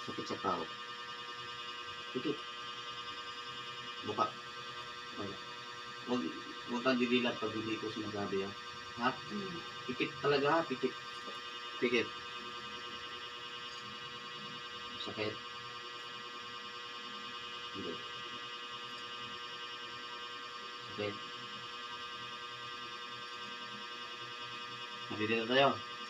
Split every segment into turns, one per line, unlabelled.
Sakit sa tao. Pikit. Buka. Huwag, huwag kang didilat pag hindi ko sinasabi, ha? Ha? Pikit talaga, ha? Pikit. Pikit. Sakit. Hindi. Sakit. Nandito tayo.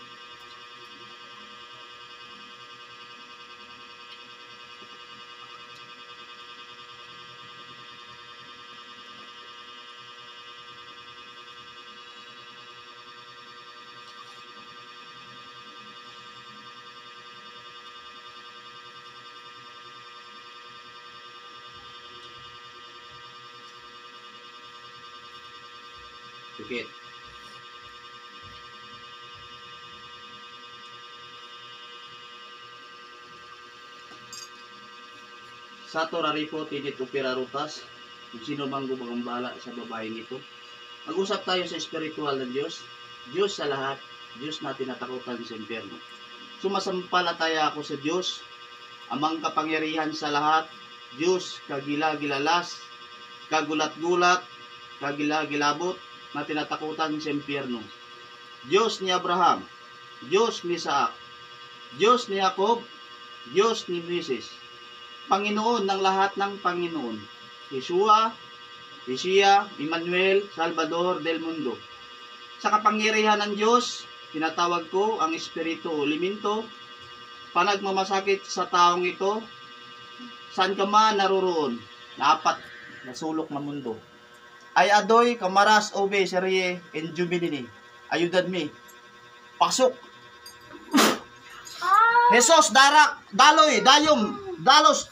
Pikit. Sato raripo tinit upira rutas. Kung sino mang gumagambala sa babae nito. Mag-usap tayo sa spiritual na Diyos. Diyos sa lahat. Diyos na tinatakutan sa impyerno. Sumasampalataya ako sa Diyos. Amang kapangyarihan sa lahat. Diyos kagila-gilalas. Kagulat-gulat. Kagila-gilabot. Na tinatakutan sa impyerno. Diyos ni Abraham. Diyos ni Isaac. Diyos ni Jacob. Diyos ni Moises. Panginoon ng lahat ng Panginoon. Yeshua, Mesiya, Emmanuel, Salvador del Mundo. Sa kapangyarihan ng Diyos, tinatawag ko ang Espiritu o Elemento, panagmamasakit sa taong ito, saan ka man naroroon, na apat na sulok ng mundo. Ay adoy, kamaras, obe, serie, and jubilini. Ayudan mi. Pasok. Jesus, darak, daloy, dayom, dalos.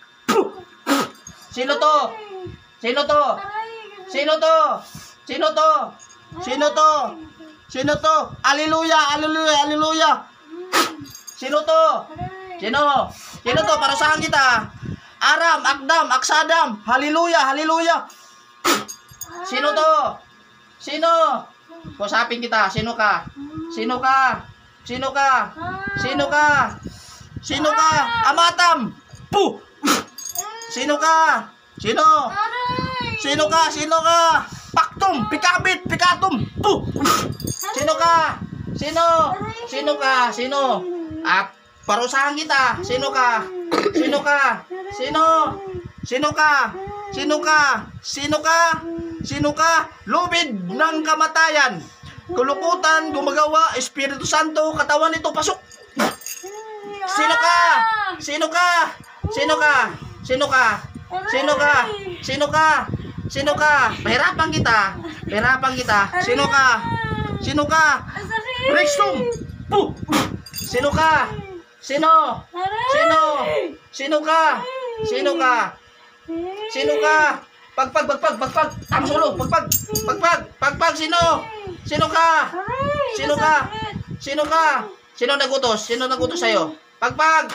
Sino to? Sino to? Sino to? Sino to? Sino to? Sino to? Hallelujah, hallelujah, hallelujah. Sino to? Sino? Sino to? Para saan kita? Aram, Akdam, Aksadam. Hallelujah, hallelujah. Sino to? Sino? Kusapin kita. Sino ka? Sino ka? Sino ka? Sino ka? Sino ka? Amatam. Puh! Sino ka? Sino? Sino ka? Sino ka? Paktum, pikabit, pikatum. Puh! Sino ka? Sino? Sino ka? Sino? At parusahan kita. Sino ka? Sino ka? Sino? Sino ka? Sino ka? Sino ka? Sino ka? Lubid ng kamatayan. Kulukutan, gumagawa, Espiritu Santo, katawan nito, pasok. Sino ka? Sino ka? Sino ka? Sino ka? Sino ka? Sino ka? Sino ka? Pahirapan kita. Pahirapan kita. Sino ka? Sino ka? Rexum. Puh! Sino ka? Sino? Sino? Sino ka? Sino ka? Sino ka? Pagpag. Tama solo. Pagpag. Sino? Sino ka? Sino ka? Sino ka? Sino nagutos? Sino nagutos sa'yo? Pagpag.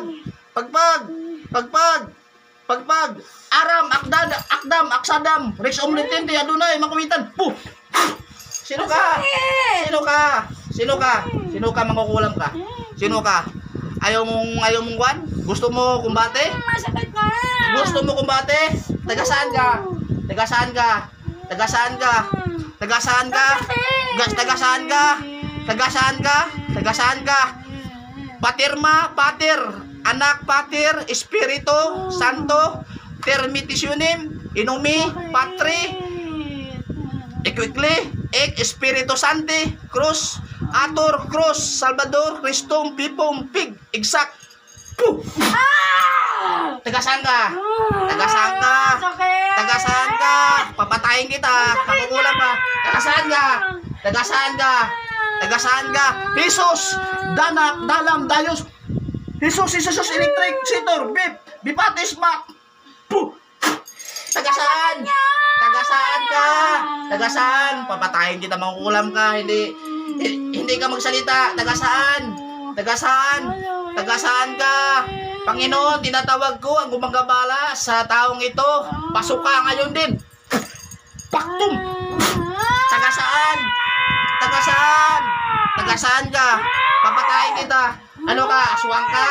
Aram, Akdam, Aksadam, Rex Omnitente, Adonai, Makuwitan. Puh! Sino ka? Sino ka? Sino ka? Sino ka? Mangkukulam ka? Sino ka? Ayaw mong kwan? Gusto mo kumbate?
Masakit na!
Gusto mo kumbate? Tagasaan ka? Tagasaan ka? Tagasaan ka? Tagasaan ka? Tagasaan ka? Tagasaan ka? Tagasaan ka? Paterma, pater, anak, pater, Espiritu Santo, termitisionim, inumi, patri, equicli, ek, Espiritu Santi, Cruz, Ator, Cruz, Salvador, Christum, Pipom, Pig, exact. Puh! Tagasaan ka? Tagasaan ka? Tagasaan ka? Papatayin kita. Makukulam ka. Tagasaan ka? Tagasaan ka? Tagasaan ka? Jesus, danak, dalam, dayos. Jesus, electric, sitor, bipatis, mak. Puh! Tagasaan? Tagasaan ka? Tagasaan? Papatayin kita, makukulam ka. Hindi ka magsalita. Tagasaan? Tagasaan? Tagasaan ka? Panginoon, tinatawag ko ang gumagabala sa taong ito. Pasok ka ngayon din. Paktum! Tagasaan? Tagasaan? Tagasaan ka? Papatayin kita. Ano ka? Aswang ka?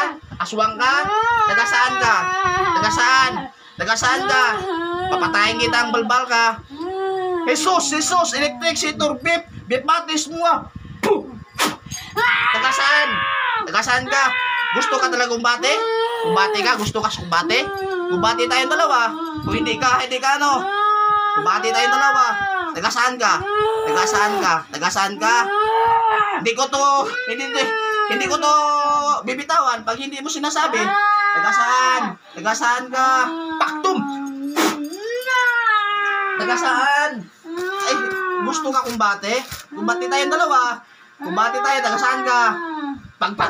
Aswang ka? Taga saan ka? Taga saan? Taga saan ka? Papatayin kita ang balbal ka. Jesus, Jesus, electricitor, beep matis mo ah. Taga saan? Taga saan ka? Gusto ka talaga kumbate? Kumbate ka? Gusto ka kumbate? Kumbate tayong dalawa. Kung hindi ka ano? Kumbate tayong dalawa. Taga saan ka? Taga saan ka? Taga saan ka? Hindi ko to bibitawan pag hindi mo sinasabi. Taga saan? Taga saan ka? Paktum! Taga saan? Ay, gusto ka kumbate? Kumbate tayong dalawa. Kumbate tayo, taga saan ka? Pagpag!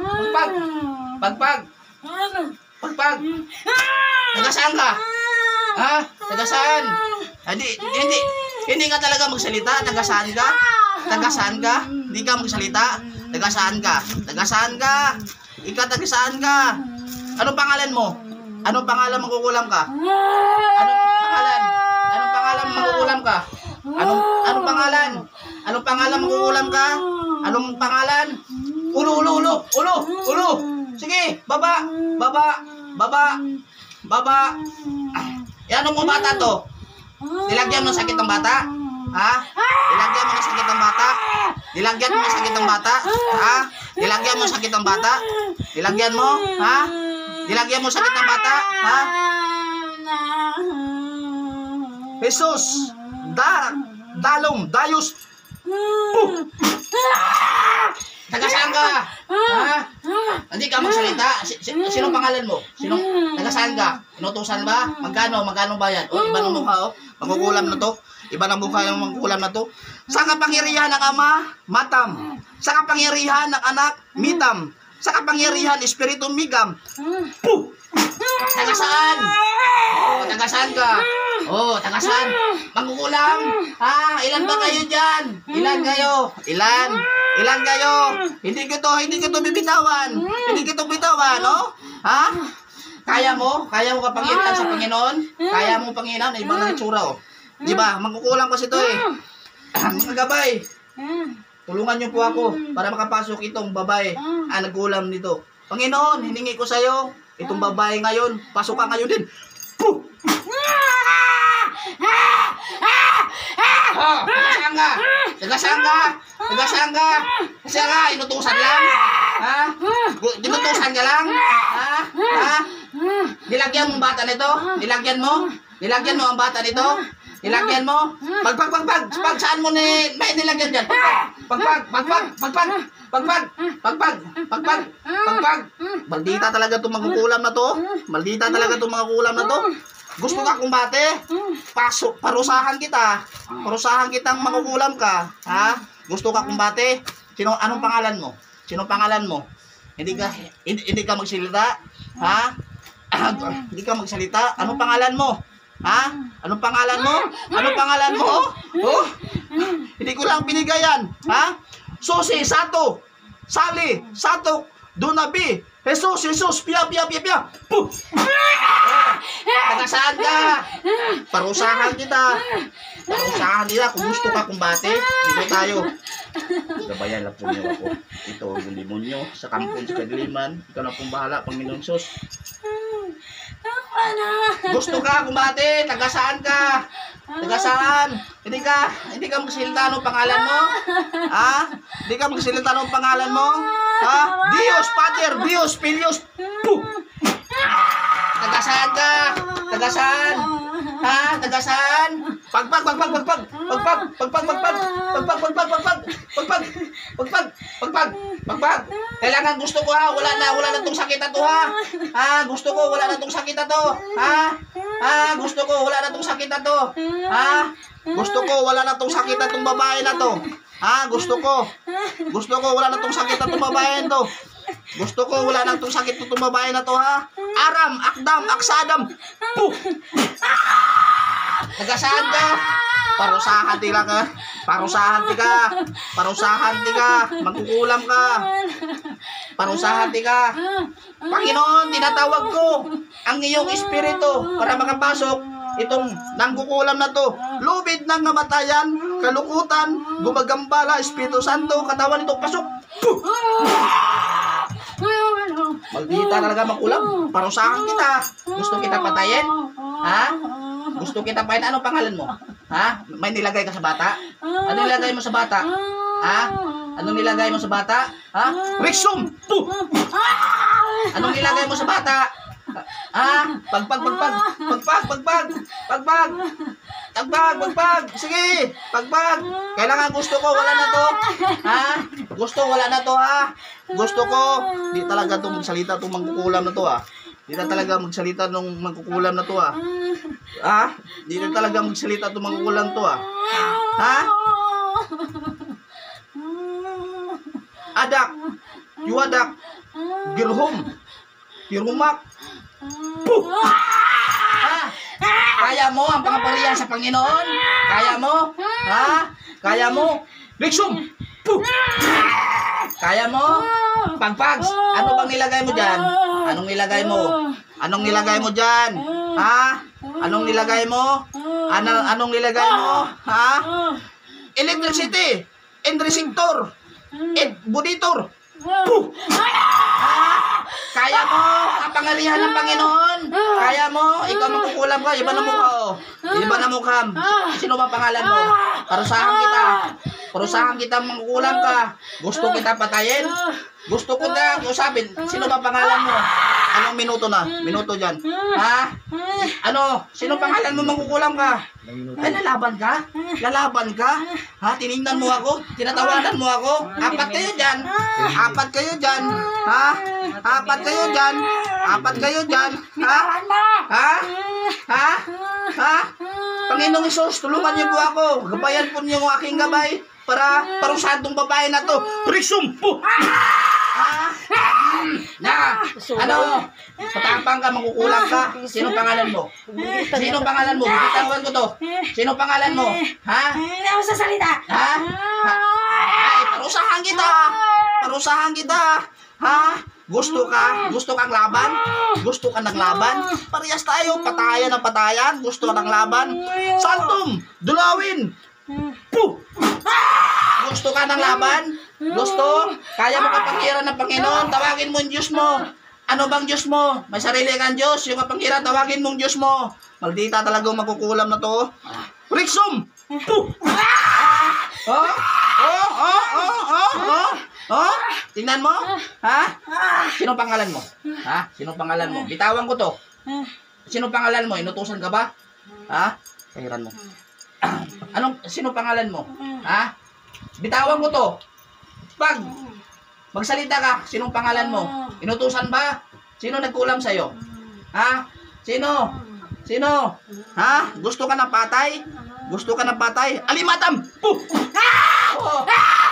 Taga saan ka? Ha? Taga saan? Hindi ka talaga magsalita. Taga saan ka? Taga saan ka? Hindi ka magsalita. Taga saan ka? Taga saan ka? Ikaw taga saan ka? Anong pangalan mo? Anong pangalan magkukulam ka? Anong pangalan? Anong pangalan magkukulam ka? Anong pangalan? Anong pangalan magkukulam ka? Anong pangalan? Ulo. Sige, baba. Anong bata to? Nilagyan mo ng sakit ng bata? Ha? Nilagyan mo ng sakit ng bata? Nilagyan mo ng sakit ng bata? Ha? Nilagyan mo ng sakit ng bata? Nilagyan mo? Ha? Nilagyan mo sakit ng bata? Ha? Jesus! Dayos! Taga saan ka? Ha? Hindi ka magsalita. Sinong pangalan mo? Taga saan ka? Inutusan ba? Magkano bayad? O, iba ng mukha, o. Magkukulam na to. Iba ng mukha yung magkukulam na to. Sa kapangyarihan ng Ama, matam. Sa kapangyarihan ng Anak, mitam. Sa kapangyarihan, Espiritu, migam. Puh! Taga saan? Oh, taga saan ka? Oh, taga saan? Magkukulam? Ha? Ilan ba kayo dyan? Ilan kayo? Ilan kayo? Hindi ko to bibitawan. Hindi ko to bitawan, no? Ha? Kaya mo kapangyarihan sa Panginoon? Kaya mo Panginoon? Ibang na itsura, oh. Di ba? Magkukulam kasi to, eh. Mga gabay. Tulungan niyo po ako para makapasok itong babae nagkulam nito. Panginoon, hiningi ko sa'yo, itong babae ngayon, pasok ka ngayon din. Puh! Taga-saan ka? Taga-saan ka? Taga-saan ka? Kasi nga, inutusan lang. Ha? Inutusan ka lang? Ha? Nilagyan mo ang bata nito? Nilagyan mo? Nilagyan mo ang bata nito? Nilagyan mo? Pag saan mo may nilagyan dyan? Pagpag. Maldita talaga itong magkukulam na to. Maldita talaga itong magkukulam na to. Gusto ka kumbate? Parusahan kita. Parusahan kitang magkukulam ka. Ha? Gusto ka kumbate? Anong pangalan mo? Sinong pangalan mo? Hindi ka magsalita? Ha? Hindi ka magsalita? Anong pangalan mo? Ha? Anong pangalan mo? Anong pangalan mo? Oh? Hindi ko lang binigayan. Ha? Susi, Sato, Sali, Sato, Dunabi, Jesus, Pia. Puh! Taga saan ka? Parusahan kita. Parusahan nila. Kung gusto ka kumbate, dito tayo. Gabayan lang po niyo ako. Ito ang demonyo sa kampong sa Kadiliman. Ikaw na pong bahala, Panginoon Sus. Gusto ka kumbate? Taga saan ka? Taga saan? Hindi ka magsalita ng pangalan mo? Ha? Hindi ka magsalita ng pangalan mo? Ha? Dios, Pater, Dios, Filius. Puh! Taga saan ka? Taga saan? Ha? Taga saan? Pagpag. Kailangan gusto ko, ha. Wala na tong sakit na to, ha. Ha? Gusto ko wala na tong sakit na to. Ha? Gusto ko wala na tong sakit na to. Ha? Gusto ko wala na tong sakit na tong babae na to. Ha? Gusto ko wala na tong sakit na tong babae na to. Gusto ko wala na tong sakit na tong babae na to, ha. Aram, Akdam, Aksadam. Puh! Taga saan ka? Parusahan ka. Magkukulam ka. Parusahan ka. Panginoon, tinatawag ko ang iyong espiritu para makapasok itong nangkukulam na to. Lubid ng namatayan, kalukutan, gumagambala, Espiritu Santo, katawan nito, pasok. Puh! Maldita talaga makulam. Parusahan kita. Gusto kita patayin? Ha? Gusto kita patayin? Ano pangalan mo? Ha? May nilagay ka sa bata? Ano nilagay mo sa bata? Ha? Anong nilagay mo sa bata? Ha? Rexum! Puh! Anong nilagay mo sa bata? Ha? Pagpag. Sige, pagpag. Kailangan gusto ko, wala na to. Ha? Wala na to, ha? Gusto ko. Di talaga itong magsalita itong mangkukulam na to, ha? Di na talaga magsalita itong mangkukulam na to, ha? Ha? Di na talaga magsalita itong mangkukulam to, ha? Ha? Adak. Yuadak. Girhum. Girumak. Puh! Ha? Kaya mo ang pangaparihan sa Panginoon? Kaya mo? Ha? Kaya mo? Rexum! Puh! Kaya mo? Pagpags! Ano bang nilagay mo dyan? Anong nilagay mo? Anong nilagay mo dyan? Ha? Anong nilagay mo? Anong nilagay mo? Ha? Electricity! Endresector! Buditor! Puh! Kaya mo ang pangarihan ng Panginoon? Kaya mo? Ikaw magkukulam ka. Iba na mukha, oh. Iba na mukha. Sino ba pangalan mo? Parusahan kita. Parusahan kita magkukulam ka. Gusto kita patayin? Gusto ko na usapin. Sino ba pangalan mo? Anong minuto na? Minuto dyan. Ha? Ano? Sino pangalan mo magkukulam ka? Ay, lalaban ka? Lalaban ka? Ha? Tinignan mo ako? Tinatawanan mo ako? Apat kayo dyan. Apat kayo dyan. Ha? Apat kayo dyan. Apat kayo dyan. Ha? Ha? Ha? Ha? Panginoong Isus, tulungan niyo po ako. Gabayan po niyo ang aking gabay para parusahan tong babae na to. Rexum po! Na! Ano? Patapang ka, makukulang ka. Sino pangalan mo? Sino pangalan mo? Bitawan ko to. Sino pangalan mo? Ha?
Hindi ako sasalita.
Ha? Ay, parusahan kita. Parusahan kita. Ha? Gusto ka? Gusto kang laban? Gusto ka ng laban? Parehas tayo. Patayan ng patayan. Gusto ka ng laban? Saltum! Dulawin! Puh! Gusto ka ng laban? Gusto? Kaya mo kapangyarihan ng Panginoon? Tawagin mo ang Diyos mo. Ano bang Diyos mo? May sarili kang Diyos. Yung kapangyarihan, tawagin mong Diyos mo. Maldita talagang magkukulam na to. Rexum! Puh! Tingnan mo? Ha? Sino pangalan mo? Ha? Sino pangalan mo? Bitawan ko to. Sino pangalan mo? Inutusan ka ba? Ha? Kahiran mo. Sino pangalan mo? Ha? Bitawan mo to. Pag magsalita ka, sinong pangalan mo? Inutusan ba? Sino nagkulam sa'yo? Ha? Sino? Sino? Ha? Gusto ka ng patay? Gusto ka ng patay? Alimatam! Puh! Oh!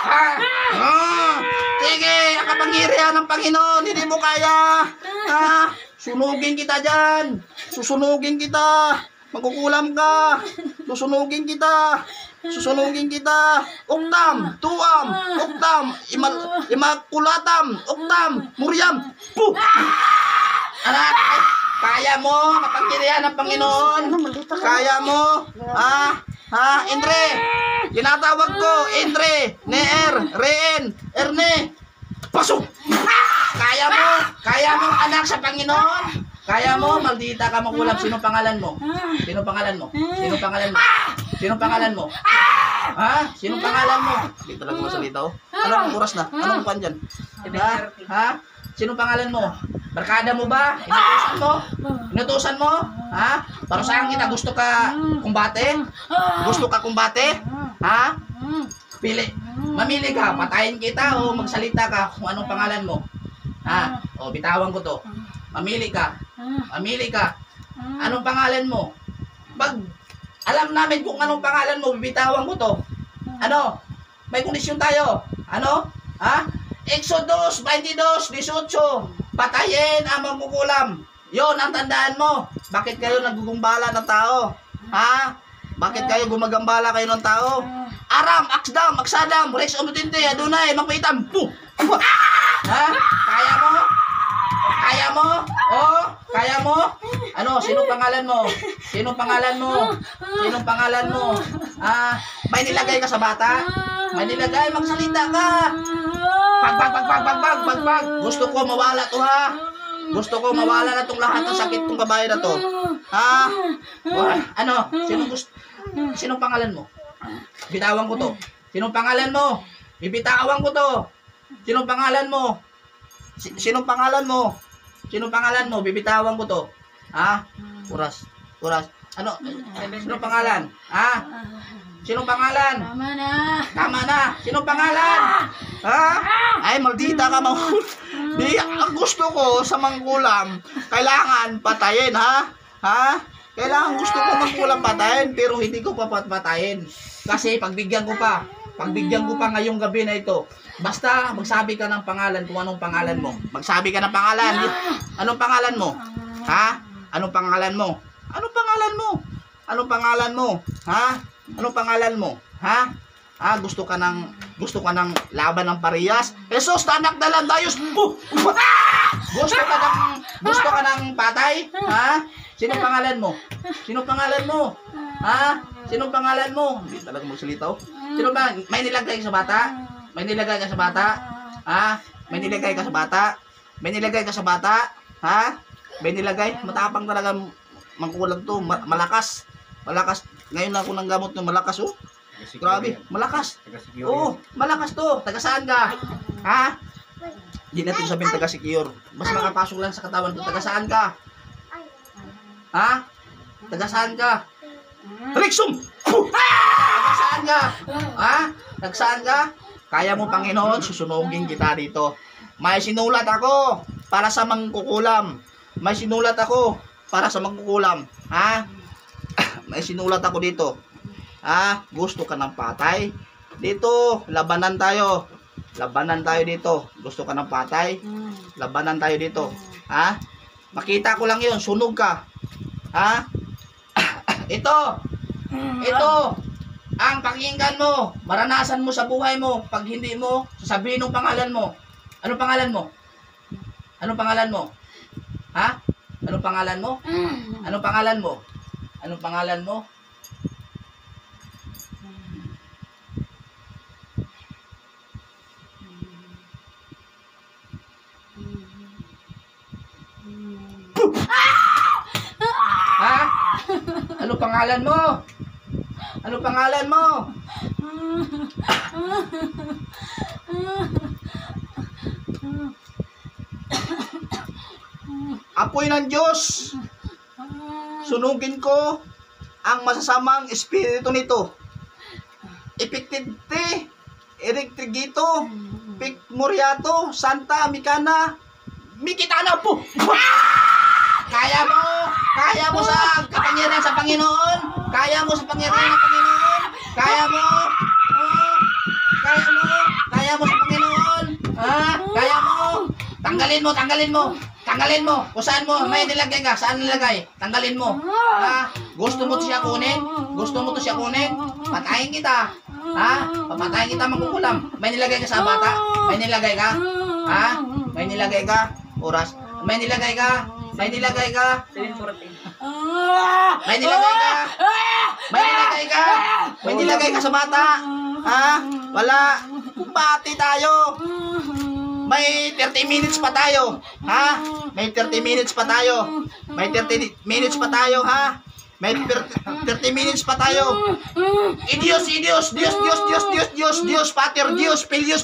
Sige, ang kapangyarihan ng Panginoon, hindi mo kaya. Ha? Sunugin kita dyan. Susunugin kita. Magkukulam ka. Susunugin kita. Susunugin kita. Oktam, tuam, oktam, imakulatam, oktam, muryam. Puh! Anak, kaya mo, kapangyarihan ng Panginoon. Kaya mo. Ha, Indre. Tinatawag ko, Indre, Neer, Reen, Erne. Pasok! Kaya mo anak sa Panginoon. Kaya mo, maldita ka makulam. Sino pangalan mo? Sino pangalan mo? Sino pangalan mo? Sino pangalan mo? Ha? Sino pangalan mo? Hindi talaga masalita, oh. Anong oras na? Anong pan dyan? Ha? Sino pangalan mo? Barkada mo ba? Inutusan mo? Inutusan mo? Ha? Para saan kita? Gusto ka kumbate? Gusto ka kumbate? Ha? Pili. Mamili ka. Patayin kita o magsalita ka kung anong pangalan mo. Ha? O, bitawan ko to. Mamili ka. Mamili ka. Anong pangalan mo? Pag alam namin kung anong pangalan mo, bibitawan ko to. Ano? May kondisyon tayo. Ano? Ha? Exodus 22:18. Patayin ang mangkukulam. Yon ang tandaan mo. Bakit kayo nagugumbala ng tao? Ha? Bakit kayo gumagambala kayo ng tao? Aram, Aksdam, Aksadam, Rex Omutinte, Adonai, Magpaitam. Puh! Ha? Kaya mo? Kaya mo? Oh, kaya mo? Ano, sino pangalan mo? Sino pangalan mo? Sino pangalan mo? May nilagay ka sa bata? May nilagay, magsalita ka. Pag. Gusto ko mawala to, ha? Gusto ko mawala na tong lahat ng sakit tong babae na to. Ha? Ano? Sinong pangalan mo? Bitawan ko to. Sinong pangalan mo? Bibitawan ko to. Sinong pangalan mo? Sinong pangalan mo? Sinong pangalan mo? Bibitawan ko to. Ha? Oras. Ano? Sinong pangalan? Ha? Sinong pangalan? Tama na. Sinong pangalan? Ha? Ay, maldita ka, Di, ang gusto ko sa mangkulam, kailangan patayin, ha? Ha? Kailangan gusto ko mangkulam patayin, pero hindi ko pa patayin. Kasi pagbigyan ko pa ngayong gabi na ito. Basta magsabi ka ng pangalan kung anong pangalan mo. Magsabi ka ng pangalan. Anong pangalan mo? Ha? Anong pangalan mo? Anong pangalan mo? Anong pangalan mo? Ha? Anong pangalan mo? Ha? Ah, gusto ka ng laban ng parehas? Jesus, anak na lang Diyos. Gusto ka ng patay? Ha? Sino pangalan mo? Sino pangalan mo? Ha? Sino pangalan mo? Hindi talaga magsalita. Sino ba? May nilagay ka sa bata? May nilagay ka sa bata? Ha? May nilagay ka sa bata? May nilagay ka sa bata? Ha? May nilagay? Matapang talaga mangkulang to. Malakas. Ngayon ako ng gamot ng malakas, oh. Grabe, malakas. Oo, malakas to. Taga saan ka? Ha? Hindi natin sabihin taga secure. Basta makapasok lang sa katawan ko. Taga saan ka? Ha? Taga saan ka? Rexum! Taga saan ka? Ha? Taga saan ka? Kaya mo, Panginoon, susunugin kita dito. May sinulat ako para sa mangkukulam. May sinulat ako para sa mangkukulam. Ha? May sinulat ako dito. Gusto ka ng patay? Dito, labanan tayo. Labanan tayo dito. Gusto ka ng patay? Labanan tayo dito. Ha? Makita ko lang yun. Sunog ka. Ha? Ito. Ang pakinggan mo. Maranasan mo sa buhay mo. Pag hindi mo, sasabihin ng pangalan mo. Anong pangalan mo? Anong pangalan mo? Ha? Anong pangalan mo? Anong pangalan mo? Anong pangalan mo? Ha? Ano pangalan mo? Ano pangalan mo? Apoy ng Diyos. Sunugin ko ang masasamang espiritu nito. Epictete, Erictrigito, Pic Moriato, Santa Mikana, Mikitana po. Kaya mo sa kapangyarihan sa Panginoon. Kaya mo sa pangyarihan ng Panginoon. Kaya mo sa Panginoon. Kaya mo. Tanggalin mo. Kung saan mo may nilagay ka, saan nilagay? Tanggalin mo. Gusto mo to siya kunin? Patayin kita. Papatayin kita, mangkukulam. May nilagay ka sa bata? May nilagay ka? May nilagay ka? Oras. May nilagay ka? May nilagay ka? May nilagay ka sa bata? Wala. Bati tayo. May 30 minutes pa tayo. May 30 minutes pa tayo. May 30 minutes pa tayo, May 30 minutes pa tayo. Dios, Pater, Dios, Filius.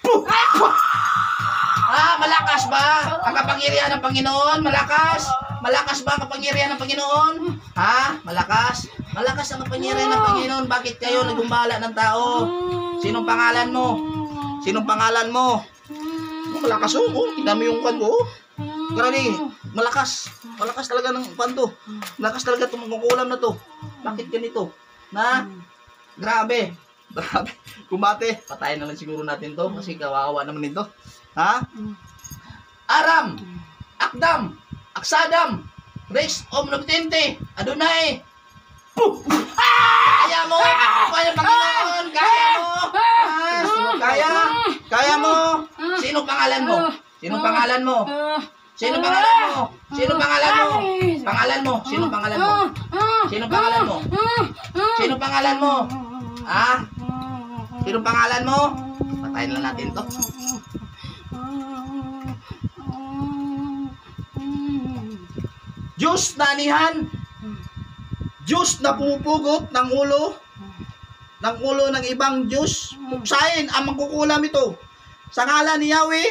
Malakas ba ang kapangyarihan ng Panginoon? Malakas ba ang kapangyarihan ng Panginoon? Malakas ang kapangyarihan ng Panginoon. Bakit kayo nagumbala ng tao? Sinong pangalan mo? Malakas tingnan mo yung kwan ko. Grabe, malakas talaga ng kwan to. Malakas talaga itong mangkukulam na to. Bakit ganito? Grabe. Kumbate, patayin na lang siguro natin to kasi kawawa naman ito. Aram, Akdam, Aksadam, Rex Omnipotente, Adonai. Kaya mo, Panginoon, kaya mo. Sino pangalan mo? Pangalan mo? Pangalan mo? Patayin lang natin to. Diyos na anihan. Diyos na pumupugot ng ulo ng ibang Diyos. Puksain ang mangkukulam ito. Sa ngalan ni Yahweh.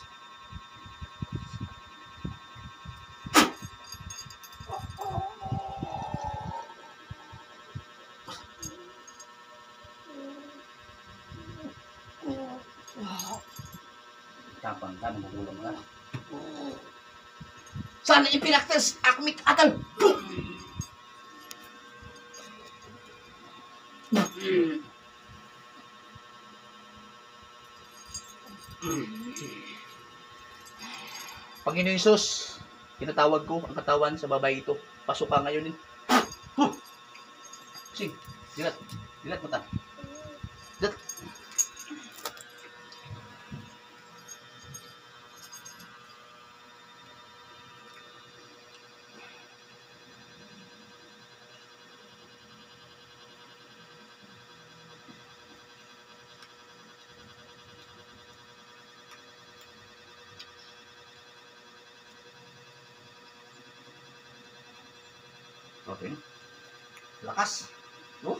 Tapang ka, mangkukulam ka. Sana ipinaktas akmik atal. Panginoon Hesus, tinatawag ko ang katawan sa babae ito. Pasok ka ngayon. Sing, dilat. Dilat mo ta. Dilat. Okay. Lakas. Oh.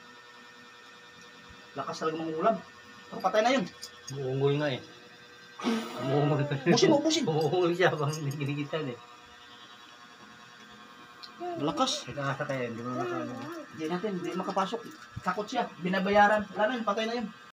Lakas talaga mangulam. Pero patay na yun.
Umuungol nga eh. Umuungol pa yun.
Busin mo, busin.
Umuungol siya pang ginigitan eh.
Lakas.
Ikaasa kaya, hindi mo makakano.
Hindi natin, hindi makapasok. Takot siya. Binabayaran. Wala na yun, patay na yun.